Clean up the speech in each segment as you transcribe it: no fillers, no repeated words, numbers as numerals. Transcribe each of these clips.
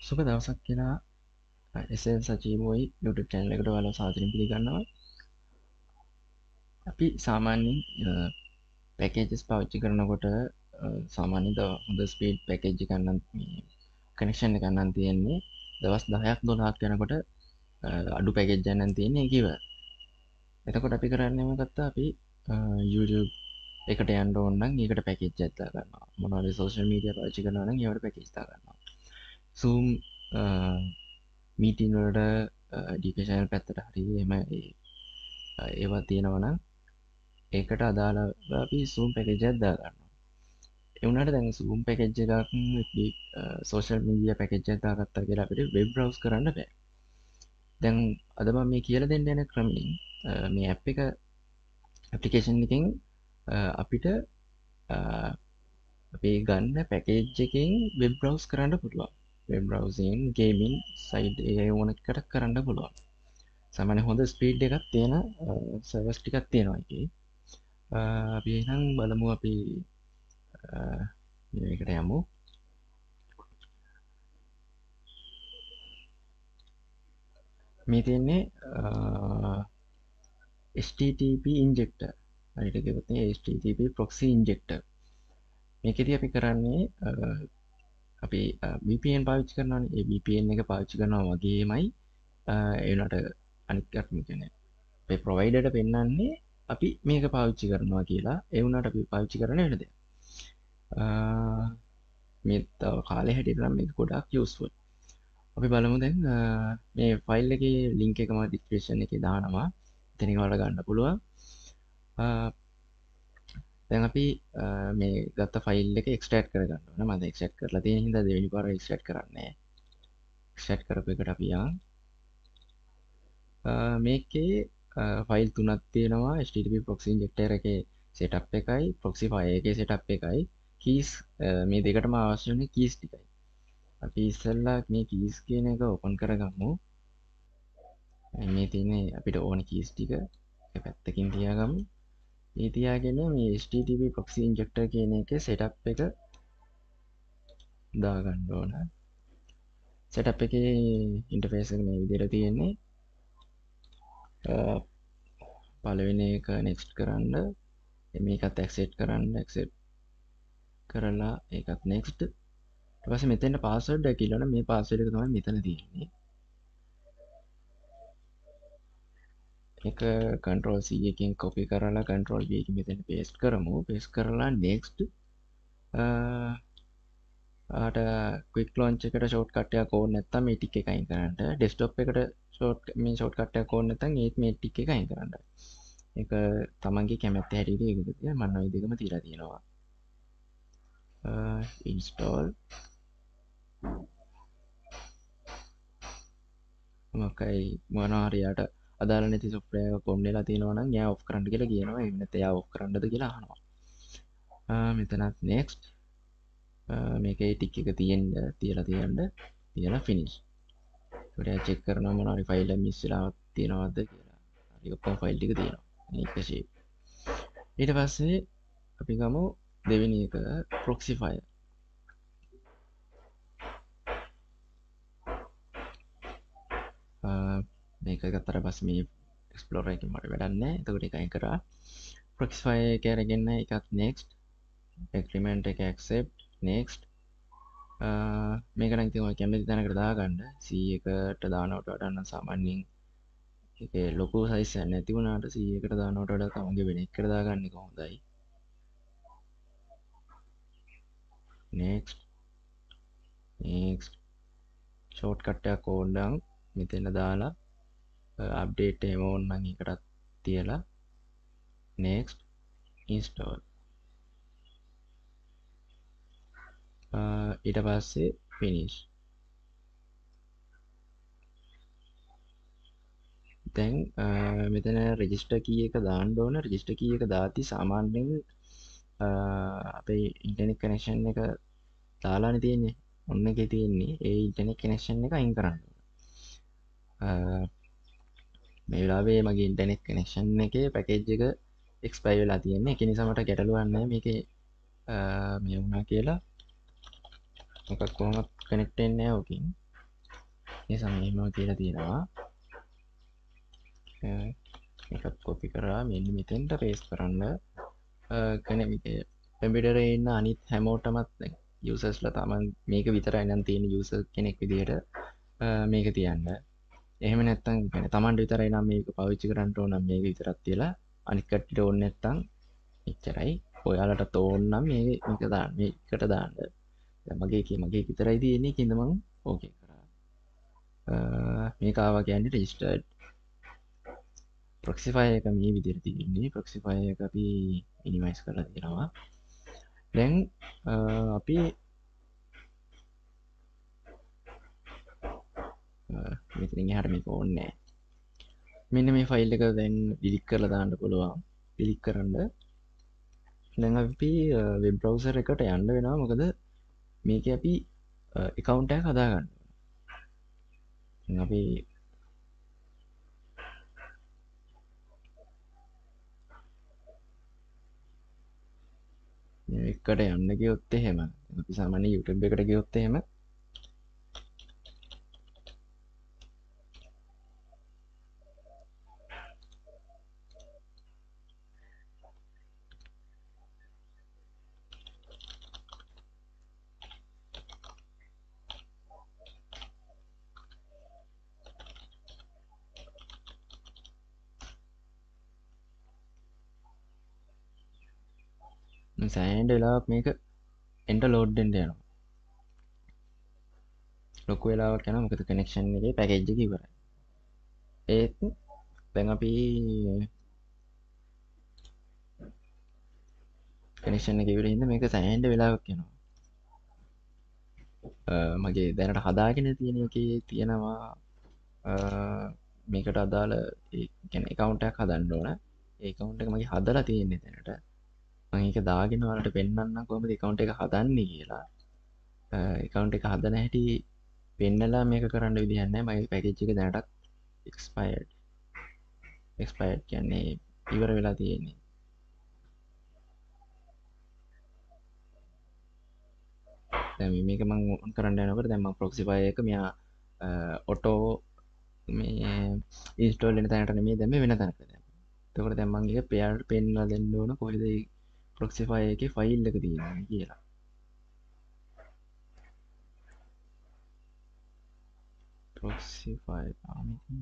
සුබ දවසක් කියලා SLSACHIBOY YouTube channel එකට ඔයාලව සාදරයෙන් පිළිගන්නවා. අපි සාමාන්‍යයෙන් packages පාවිච්චි කරනකොට සාමාන්‍යයෙන් හොඳ speed package එකක් නම් මේ connection එකක් නම් තියෙන්නේ දවස් 10ක් 12ක් යනකොට අඩු package එකක් නම් තියෙන්නේ ඒක ඉවරයි. එතකොට අපි කරන්නේ මොකක්ද අපි YouTube එකට යන්න ඕන නම් ඒකට package එකක් දා ගන්නවා. මොනවාරි social media පාවිච්චි කරනවා නම් ඒවට package දා ගන්නවා. Zoom මීටින් වලට ඩිකේෂනල් පැත්තට හරි එහෙම ඒවා තියෙනවා නම් ඒකට අදාළව අපි Zoom පැකේජ් එකක් දාගන්නවා. ඒ වුණාට දැන් Zoom පැකේජ් එකක් social media පැකේජ් එකක් දාගත්තා කියලා අපිට web browse කරන්න බෑ. දැන් අද මම මේ කියලා දෙන්න යන ක්‍රමයෙන් මේ app එක application එකෙන් අපිට අපි ගන්න පැකේජ් එකෙන් web browse කරන්න පුළුවන්. web browsing, gaming site ඒ ඕන එකට කරන්න පුළුවන්. සාමාන්‍ය හොඳ ස්පීඩ් එකක් තියෙන සර්වර්ස් ටිකක් තියෙනවා ඒකේ. අපි එහෙනම් බලමු අපි මේකට යමු. මේ තියෙන්නේ HTTP injector. හරියට කිව්වොත් HTTP proxy injector. මේකෙදී අපි කරන්නේ අපි VPN පාවිච්චි කරනවානේ. ඒ VPN එක පාවිච්චි කරනවා වගේමයි ඒ උනට අනිත් අක්ම කියන්නේ අපේ ප්‍රොවයිඩර් එකට පෙන්නන්නේ අපි මේක පාවිච්චි කරනවා කියලා. ඒ වුණාට අපි පාවිච්චි කරන්නේ වෙන දෙයක්. මේ තව කාලේ හැටියට නම් මේක ගොඩාක් යූස්ෆුල්. අපි බලමු දැන් මේ ෆයිල් එකේ ලින්ක් එක මම ඩිස්ක්‍රිප්ෂන් එකේ දානවා. එතනින් ඔයාලට ගන්න පුළුවන්. දැන් අපි මේ ගත්ත ෆයිල් එක එක්ස්ට්‍රැක්ට් කරගන්න ඕනේ. මම එක්ස්ට්‍රැක්ට් කරලා තියෙන හින්දා දෙවෙනි පාර එක්ස්ට්‍රැක්ට් කරන්නේ. එක්ස්ට්‍රැක්ට් කරපු එකට අපි යන් මේකේ ෆයිල් තුනක් තියෙනවා. HTTP proxy injector එකේ setup එකයි proxify එකේ setup එකයි keys මේ දෙකටම අවශ්‍ය වෙන keys ටිකයි. අපි ඉස්සෙල්ලා මේ keys කියන එක open කරගමු. මේ තියෙන්නේ අපිට ඕන keys ටික එක පැත්තකින් තියාගමු. ඒ තියාගෙන මේ HTTP proxy injector කියන එකේ setup එක දාගන්න ඕන. setup එකේ interface එක මේ විදිහට තියෙන්නේ. පළවෙනි එක next කරන්න, මේකත් accept කරන්න, accept කරලා ඒකත් next. ඊට පස්සේ මෙතෙන්ට password එක කියලා මේ password එක තමයි මෙතන තියෙන්නේ. ඒක control C එකෙන් copy කරලා control V එකෙන් මෙතන paste කරමු. paste කරලා next. ආට quick launch එකට shortcut එකක් ඕන නැත්නම් මේ ටික එක අයින් කරන්න. desktop එකට මේ shortcut එකක් ඕන නැත්නම් ඒත් මේ ටික එක අයින් කරන්න. ඒක තමන්ගේ කැමැත්ත හැටියට ඒකද කියලා මම ওই දෙකම තියලා තියෙනවා. install මොකයි මොනවා යට අදාළ නැති software එකක් ඔන් වෙලා තියෙනවා නම් එයා off කරන්න කියලා කියනවා. එහෙම නැත්නම් එයා off කරන්නද කියලා අහනවා. මෙතනත් next. මේකේ ටික එක තියලා finish. ඒකට check කරනවා මොනවා හරි file එක miss වෙලා තියෙනවද කියලා. හරි ඔක්කොම file ටික තියෙනවා. මේක shape. ඊට පස්සේ අපි ගමු දෙවෙනි එක proxify. මේක ගත්තට පස්සේ මේ explorer එකෙන් මට වැඩක් නැහැ. එතකොට ඒක අයින් කරා. proxify එක අරගෙන එකත් next. agreement එක accept next. මේක නම් ඉතින් ඔය කැමති තැනකට දාගන්න. C එකට දානවට වඩා නම් සාමාන්‍යයෙන් ඒකේ ලොකු size එකක් නැති වුණාට C එකට දානවට වඩා තමන්ගේ වෙන එකකට දාගන්න එක හොඳයි. next shortcut එකක් ඕන නම් මෙතන දාලා update එහෙම ඕන නම් ඒකටත් තියලා next install. ඊට පස්සේ finish. දැන් මෙතන register key එක දාන්න ඕන. register key එක දාති සාමාන්‍යයෙන් අපේ internet connection එක දාලානේ තියෙන්නේ. ඔන්න එකේ තියෙන්නේ ඒ internet connection එක අයින් කරන්න ඕන. මේ වෙලාවේ මගේ internet connection එකේ package එක expire වෙලා තියෙන්නේ. ඒක නිසා මට ගැටලුවක් නැහැ මේකේ මේ වුණා කියලා. මොකක් කොහොමද connect වෙන්නේ නැහැ ඔකින්. මේ සමයම කියලා තියෙනවා එකත් කොපි කරා මෙන්න මෙතෙන්ට පේස්ට් කරන්න කෙනෙක් කම්පියුටරේ ඉන්න අනිත් හැමෝටමත් යූසර්ස්ලා තමන් මේක විතරයි නම් තියෙන යූසර් කෙනෙක් විදිහට මේක තියන්න. එහෙම නැත්නම් يعني තමන්ට විතරයි නම් මේක පාවිච්චි කරන්න ඕන නම් මේක විතරක් තියලා අනිත් කට්ටියට ඕනේ නැත්නම් එච්චරයි. ඔයාලට ඕන නම් මේක දාන්න මේකට දාන්න. දැන් මගේ විතරයි තියෙන්නේ කින්ද මම ඕකේ කරා. මේක ආවා කියන්නේ රෙජිස්ටර්ඩ් ප්‍රොක්සි ෆයිල් එක මේ විදිහට තියෙන්නේ. ප්‍රොක්සි ෆයිල් එක අපි මිනිමයිස් කරලා තියෙනවා. දැන් අපි මෙතනින් එහාට මේක ඕනේ නැහැ. මෙන්න මේ ෆයිල් එක දැන් ඩිලීට් කරලා දාන්න පුළුවන්. ඩිලීට් කරන්න. දැන් අපි වෙබ් බ්‍රවුසර් එකට යන්න වෙනවා. මොකද මේකේ අපි account එකක් හදාගන්න. දැන් අපි එකට යන්න ගියොත් එහෙම අපි සාමාන්‍ය YouTube එකට ගියොත් එහෙම සෑහෙන වෙලාවක් මේක එන්ට ලෝඩ් වෙන්න යනවා. ලොකු වෙලාවක් යනවා මොකද කනෙක්ෂන් එකේ පැකේජ් එක ඉවරයි. ඒත් දැන් අපි කනෙක්ෂන් එක ඉවරයි හින්දා මේක සෑහෙන වෙලාවක් යනවා. මගේ දැනට හදාගෙන තියෙන එකේ තියෙනවා මේකට අදාළ ඒ කියන්නේ account එකක් හදන්න ඕන. ඒ account එක මගේ හදලා තියෙන්නේ දැනට. මම ඒක දාගෙන ඔයාලට පෙන්නන්නම් කොහොමද account එක හදන්නේ කියලා. account එක හදන හැටි පෙන්නලා මේක කරන්න විදිහක් නැහැ. මගේ පැකේජ් එක දැනටත් expired කියන්නේ ඉවර වෙලා තියෙන්නේ. දැන් මේක මම ඔන් කරන්න යනකොට දැන් මම proxy file එක මෙයා auto මේ install වෙන තැනට නෙමෙයි දැම්මේ වෙන තැනකට දැම්මා. එතකොට දැන් මම ඒක පෙයාට පෙන්නලා දෙන්න ඕන කොහෙද මේ proxy file එකේ ෆයිල් එක තියෙන්නේ කියලා. proxy file මෙතන.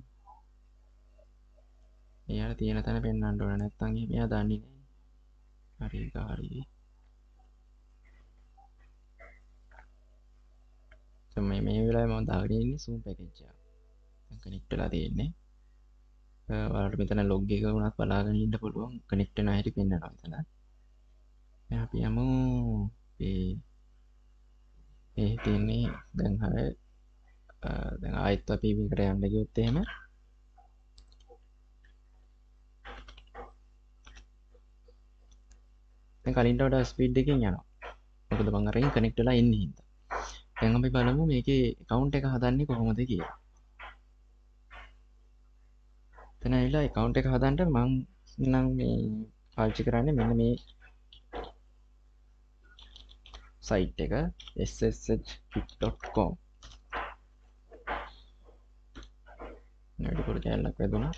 එයාට තියෙන තැන පෙන්වන්න ඕන නැත්නම් එයා දන්නේ නැහැ. හරි ඒක හරි. මේ වෙලාවේ මම දාගෙන ඉන්නේ zoom package එක. දැන් connect වෙලා තියෙන්නේ. ඔයාලට මෙතන log එක වුණත් බලාගෙන ඉන්න පුළුවන් connect වෙන හැටි පෙන්නනවා මෙතන. දැන් අපි යමු ඒ තියෙන්නේ දැන් හරි දැන් ආයෙත් අපි මේකට යන්න ගියොත් එහෙම දැන් කලින්ට වඩා ස්පීඩ් එකකින් යනවා. මොකද මම අරගෙන කනෙක්ට් වෙලා ඉන්නේ හින්දා. දැන් අපි බලමු මේකේ account එක හදන්නේ කොහොමද කියලා. එතන ඇවිල්ලා account එක හදන්න මම නම් මේ පාවිච්චි කරන්නේ මෙන්න මේ site එක SLSACHIBOY.com. වැඩිපුර කැලලක් වැදුනා.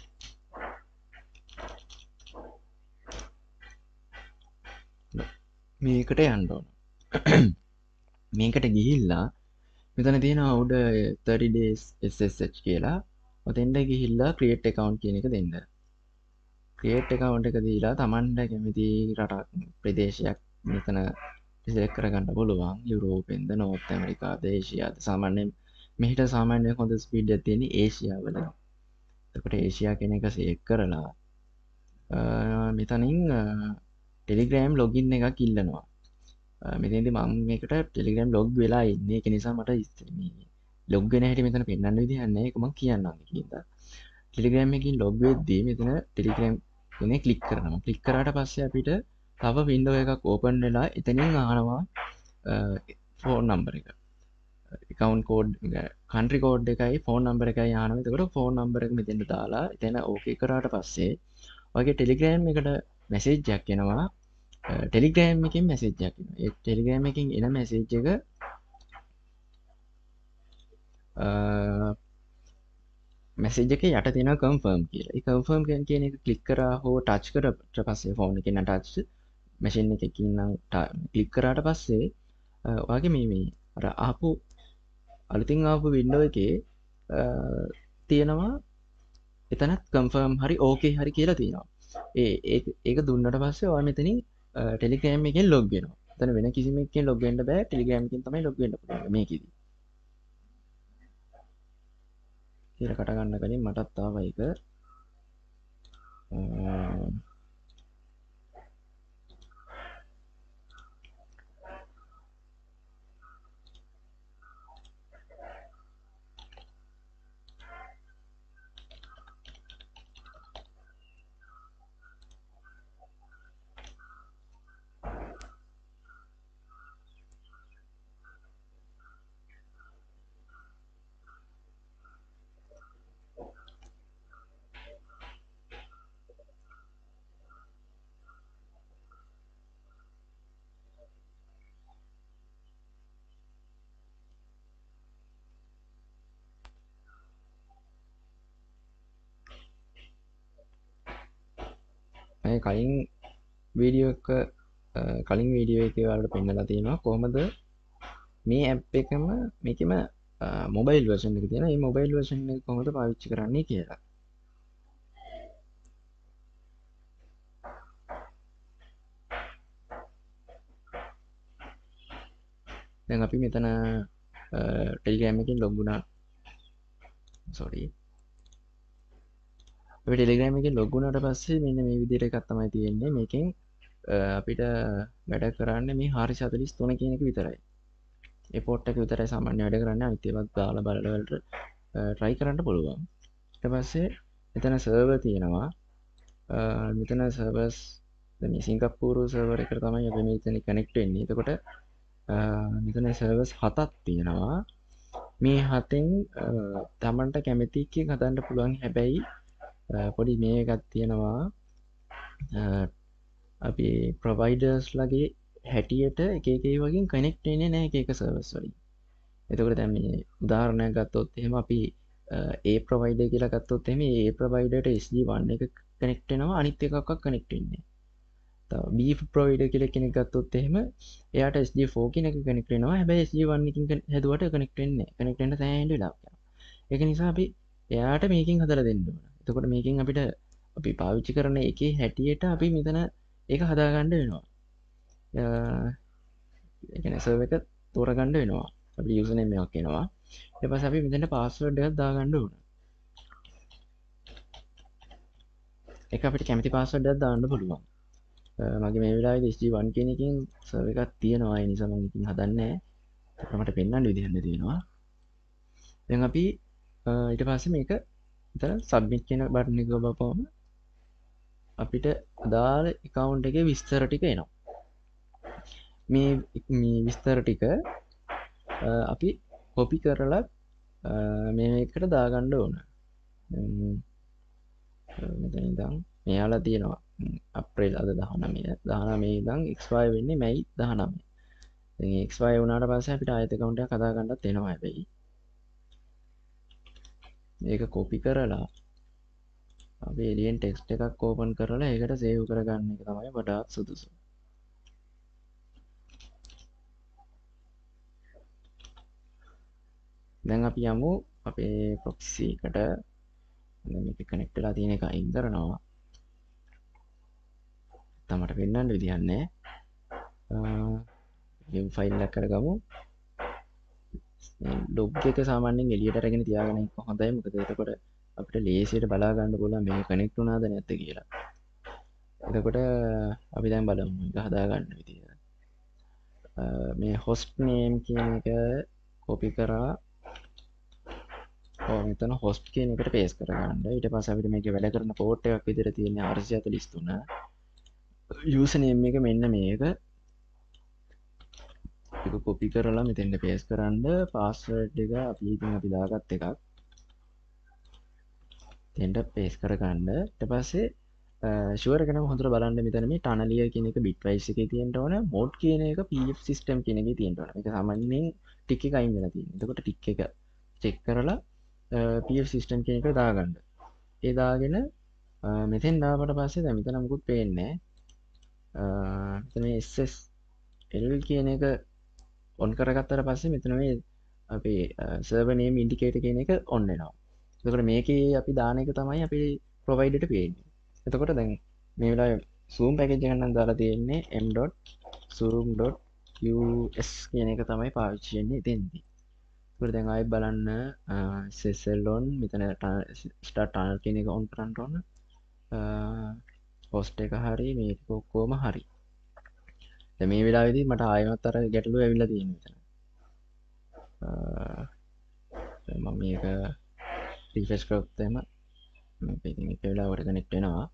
මේකට යන්න ඕන. මේකට ගිහිල්ලා මෙතන තියෙනවා උඩ 30 days SSH කියලා. ඔතෙන්ට ගිහිල්ලා create account කියන එක දෙන්න. create account එක දීලා Tamanට කැමති රටක් ප්‍රදේශයක් මෙතන select කරගන්න පුළුවන්. යුරෝපෙන්ද නෝර්ත් ඇමරිකාද ඒෂියාද සාමාන්‍යයෙන් මෙහිට සාමාන්‍යයෙන් හොඳ ස්පීඩ් එකක් තියෙන්නේ ඒෂියාවල. එතකොට ඒෂියා කියන එක select කරලා මෙතනින් Telegram login එකක් ඉල්ලනවා. මෙතනදී මම මේකට Telegram log වෙලා ඉන්නේ. ඒක නිසා මට මේ log වෙන හැටි මෙතන පෙන්වන්න විදිහක් නැහැ. ඒක මම කියන්නම් කියලා. Telegram එකකින් log වෙද්දී මෙතන Telegram එකේ ක්ලික් කරනවා. ක්ලික් කරාට පස්සේ අපිට තව window එකක් open වෙලා එතනින් අහනවා phone number එක. account code country code එකයි phone number එකයි අහනවා. එතකොට phone number එක මෙතෙන්ට දාලා එතන okay කරාට පස්සේ ඔයගේ Telegram එකට message එකක් එනවා. Telegram එකකින් message එකක් එනවා. ඒ Telegram එකකින් එන message එක මැසේජ් එකේ යට තියෙනවා කන්ෆර්ම් කියලා. ඒ කන්ෆර්ම් කියන එක ක්ලික් කරා හෝ ටච් කරාට පස්සේ ෆෝන් එකේ නම් ටච් මැෂින් එකකින් නම් ක්ලික් කරාට පස්සේ ඔයාගේ මේ අර ආපු අලුතින් ආපු වින්ඩෝ එකේ තියෙනවා එතනත් කන්ෆර්ම් හරි ඕකේ හරි කියලා තියෙනවා. ඒක දුන්නට පස්සේ ඔයා මෙතනින් ටෙලිග්‍රෑම් එකෙන් ලොග් වෙනවා. එතන වෙන කිසිම එකකින් ලොග් වෙන්න බෑ. ටෙලිග්‍රෑම් එකෙන් තමයි ලොග් වෙන්න පුළුවන් මේකෙදි. කියලා කට ගන්න කලින් මටත් ආවා ඒක. මේ කලින් වීඩියෝ එකේ ඔයාලට පෙන්නලා තියෙනවා කොහොමද මේ ඇප් එකම මේකෙම මොබයිල් වර්ෂන් එක තියෙනවා. මේ මොබයිල් වර්ෂන් එක කොහොමද පාවිච්චි කරන්නේ කියලා. දැන් අපි මෙතන ටෙලිග්‍රෑම් එකෙන් ලොග් වුණා. අපි ටෙලිග්‍රෑම් එකෙන් ලොග් වුණාට පස්සේ මෙන්න මේ විදිහට එකක් තමයි තියෙන්නේ. මේකෙන් අපිට වැඩ කරන්න මේ 443 කියන එක විතරයි. ඒ පෝට් එක විතරයි සාමාන්‍ය වැඩ කරන්නේ. අනිත් ඒවාත් දාලා බලලා try කරන්න පුළුවන්. ඊට පස්සේ මෙතන සර්වර් තියෙනවා. මෙතන සර්වර්ස් මේ සිංගප්පූරු සර්වර් එකට තමයි අපි මෙතන කනෙක්ට් වෙන්නේ. එතකොට මෙතන සර්වර්ස් 7ක් තියෙනවා. මේ 7න් තමන්ට කැමති එකක් හදන්න පුළුවන්. හැබැයි පොඩි මේ එකක් තියෙනවා. අපි ප්‍රොවයිඩර්ස් ලගේ හැටියට එක වගේ කනෙක්ට් වෙන්නේ නැහැ එක සර්වර්ස් වලින්. එතකොට දැන් මේ උදාහරණයක් ගත්තොත් එහෙම අපි A ප්‍රොවයිඩර් කියලා ගත්තොත් එහෙම A ප්‍රොවයිඩර්ට SG1 එක කනෙක්ට් වෙනවා අනිත් එකක්වත් කනෙක්ට් වෙන්නේ නැහැ. තව B ප්‍රොවයිඩර් කියලා කෙනෙක් ගත්තොත් එහෙම එයාට SG4 කියන එක කනෙක්ට් වෙනවා. හැබැයි SG1 එකකින් හැදුවට කනෙක්ට් වෙන්නේ නැහැ. කනෙක්ට් වෙන්න සෑහෙන වෙලාවක් යනවා. ඒක නිසා අපි එයාට මේකෙන් හදලා දෙන්න ඕන. එතකොට මේකෙන් අපිට අපි පාවිච්චි කරන එකේ හැටියට අපි මෙතන ඒක හදාගන්න වෙනවා. ඒ කියන්නේ සර්වර් එක තෝරගන්න වෙනවා. අපි යූසර් නේම් එකක් එනවා. ඊට පස්සේ අපි මෙතන පාස්වර්ඩ් එකක් දාගන්න ඕන. ඒක අපිට කැමති පාස්වර්ඩ් එකක් දාන්න පුළුවන්. මගේ මේ වෙලාවේදී SG1 කියන එකෙන් සර්වර් එකක් තියෙනවා. ඒ නිසා මම ඉතින් හදන්නේ නැහැ. ඒක මට පෙන්වන්න විදිහක් තියෙනවා. දැන් අපි ඊට පස්සේ මේක මෙතන සබ්මිට් කියන බටන් එක ඔබපුවම අපිට අදාළ account එකේ විස්තර ටික එනවා. මේ විස්තර ටික අපි කොපි කරලා මේකට දාගන්න ඕන. මෙතන ඉඳන් මෙයාලා තියෙනවා අප්‍රේල් අද 19 ඉඳන් expire වෙන්නේ මැයි 19. දැන් expire වුණාට පස්සේ අපිට ආයෙත් account එකක් හදාගන්නත් වෙනවා හැබැයි. මේක කොපි කරලා අපි එලියෙන් ටෙක්ස්ට් එකක් ඕපන් කරලා ඒකට සේව් කරගන්න එක තමයි වඩාත් සුදුසු. දැන් අපි යමු අපේ ප්‍රොක්සි එකට. දැන් මේක කනෙක්ට් වෙලා තියෙන එක අයින් කරනවා. තමට පෙන්වන්න විදියක් නැහැ. view file එක කරගමු. log එක සාමාන්‍යයෙන් එළියට අරගෙන තියාගෙන ඉන්න හොඳයි. මොකද එතකොට අපිට ලේසියට බලා ගන්න පුළුවන් මේක කනෙක්ට් වුණාද නැද්ද කියලා. එතකොට අපි දැන් බලමු මේක හදා ගන්න විදිය. මේ host name කියන එක copy කරා මෙතන host කියන එකට paste කරගන්න. ඊට පස්සේ අපිට මේකේ වැඩ කරන port එකක් විදිහට තියෙන 443. user name එක මෙන්න මේක. ඒක copy කරලා මෙතෙන්ට paste කරන්න. password එක අපි දාගත් එකක්. එතෙන්ට paste කරගන්න. ඊට පස්සේ ෂුවර් එකම හොඳට බලන්න මෙතන මේ ටනලිය කියන එක bitwise එකේ තියෙන්න ඕන. mode කියන එක pf system කියන එකේ තියෙන්න ඕන. මේක සාමාන්‍යයෙන් ටික් එක අයින් වෙලා තියෙනවා. එතකොට ටික් එක check කරලා PF සිස්ටම් කියන එක දාගන්න. ඒ දාගෙන මෙතෙන් ආවට පස්සේ දැන් මෙතන මුකුත් පේන්නේ නැහැ. මෙතන මේ SSL කියන එක ඔන් කරගත්තට පස්සේ මෙතන මේ අපේ සර්වර් නේම් ඉන්ඩිකේටර් කියන එක ඔන් වෙනවා. එතකොට මේකේ අපි දාන එක තමයි අපි ප්‍රොවයිඩර්ට පේන්නේ. එතකොට දැන් මේ වෙලාවේ zoom package එක නම් දාලා තියෙන්නේ m.zoom.us කියන එක තමයි පාවිච්චි වෙන්නේ එතෙන්දී. ඒකට දැන් ආයෙත් බලන්න SSL on මෙතන start tunnel කියන එක on කරන්න ඕන. host එක හරි මේක ඔක්කොම හරි. දැන් මේ වෙලාවේදී මට ආයෙමත් අර ගැටලුව ඇවිල්ලා තියෙනවා මෙතන. දැන් මම මේක refresh කරොත් එහෙම මේකෙන් එක වෙලාවකට connect වෙනවා.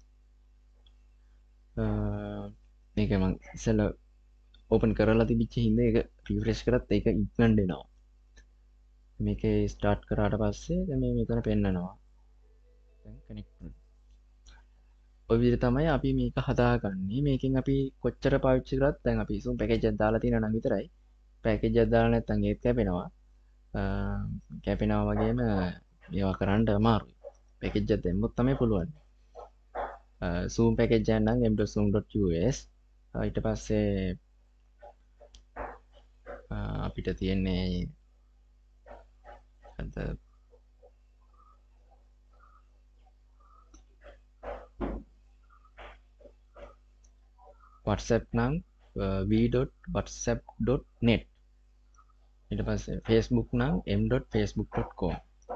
මේක මම ඉස්සෙල්ලා open කරලා තිබිච්ච හින්දා ඒක refresh කරත් ඒක ඉක්මනට එනවා. මේකේ start කරාට පස්සේ දැන් මේ මෙතන පෙන්නනවා. දැන් connect වුණා. ඔය විදිහට තමයි අපි මේක හදාගන්නේ. මේකෙන් අපි කොච්චර පාවිච්චි කරත් දැන් අපි zoom package එකක් දාලා තියෙනවා නම් විතරයි. package එකක් දාලා නැත්නම් ඒත් කැපෙනවා. කැපෙනවා වගේම මේවා කරන්න අමාරුයි. package එකක් දැම්මොත් තමයි පුළුවන්. zoom package එක නම් m.zoom.us ඊට පස්සේ අපිට තියෙන්නේ අද WhatsApp නම් v.whatsapp.net ඊට පස්සේ Facebook නම් m.facebook.com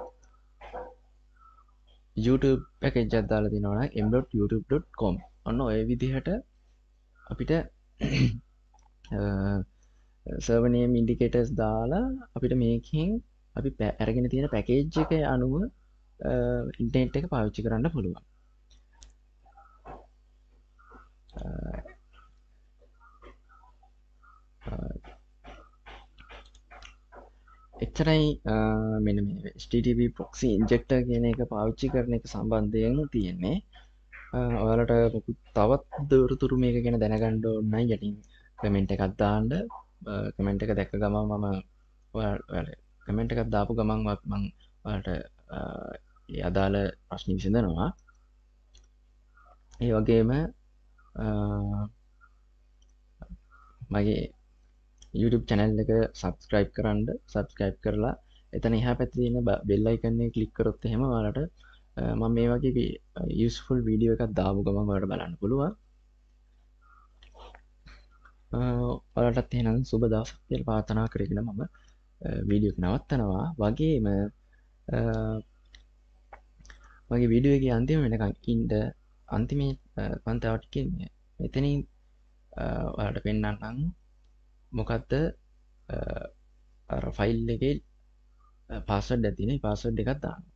YouTube package එකක් දාලා තිනවා නම් m.youtube.com ඔන්න ඔය විදිහට අපිට server name indicators දාලා අපිට මේකෙන් අපි අරගෙන තියෙන package එක අනුව ඉන්ටර්නෙට් එක පාවිච්චි කරන්න පුළුවන්. එච්චරයි මෙන්න මේ HTTP Proxy Injector කියන එක පාවිච්චි කරන එක සම්බන්ධයෙන් තියෙන්නේ. ඔයාලට තවත් දුරතුරු මේක ගැන දැනගන්න ඕන නම් යටින් කමෙන්ට් එකක් දාන්න. කමෙන්ට් එක දැක්ක ගමන් මම ඔයාලට කමෙන්ට් එකක් දාපු ගමන් මම ඔයාලට ඒ අදාළ ප්‍රශ්න විසඳනවා. ඒ වගේම මගේ YouTube channel එක subscribe කරලා එතන එහා පැත්තේ තියෙන bell icon එක click කරොත් එහෙම ඔයාලට මම මේ වගේ useful video එකක් දාපු ගමන් ඔයාලට බලන්න පුළුවන්. ඔයාලටත් එහෙනම් සුබ දවසක් කියලා ප්‍රාර්ථනා කරගෙන මම වීඩියෝ එක නවත්තනවා. වගේම මගේ වීඩියෝ එකේ අන්තිම වෙනකන් ඉන්න අන්තිමේ මම තව ටිකකින් මෙතනින් ඔයාලට පෙන්නන්නම් මොකද්ද අර ෆයිල් එකේ පාස්වර්ඩ් එක තියෙන. ඒ පාස්වර්ඩ් එකක් දාන්න.